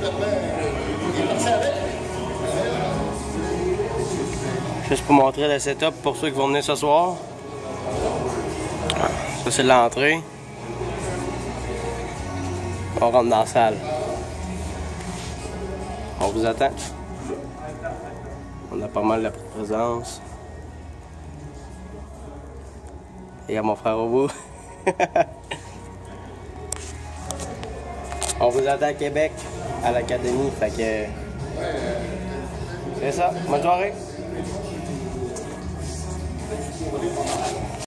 Juste pour montrer le setup pour ceux qui vont venir ce soir. Ça, c'est l'entrée. On rentre dans la salle. On vous attend. On a pas mal de présence. Et il y a mon frère au bout. On vous attend à Québec, à l'académie. Fait que. C'est ça. Bonne soirée.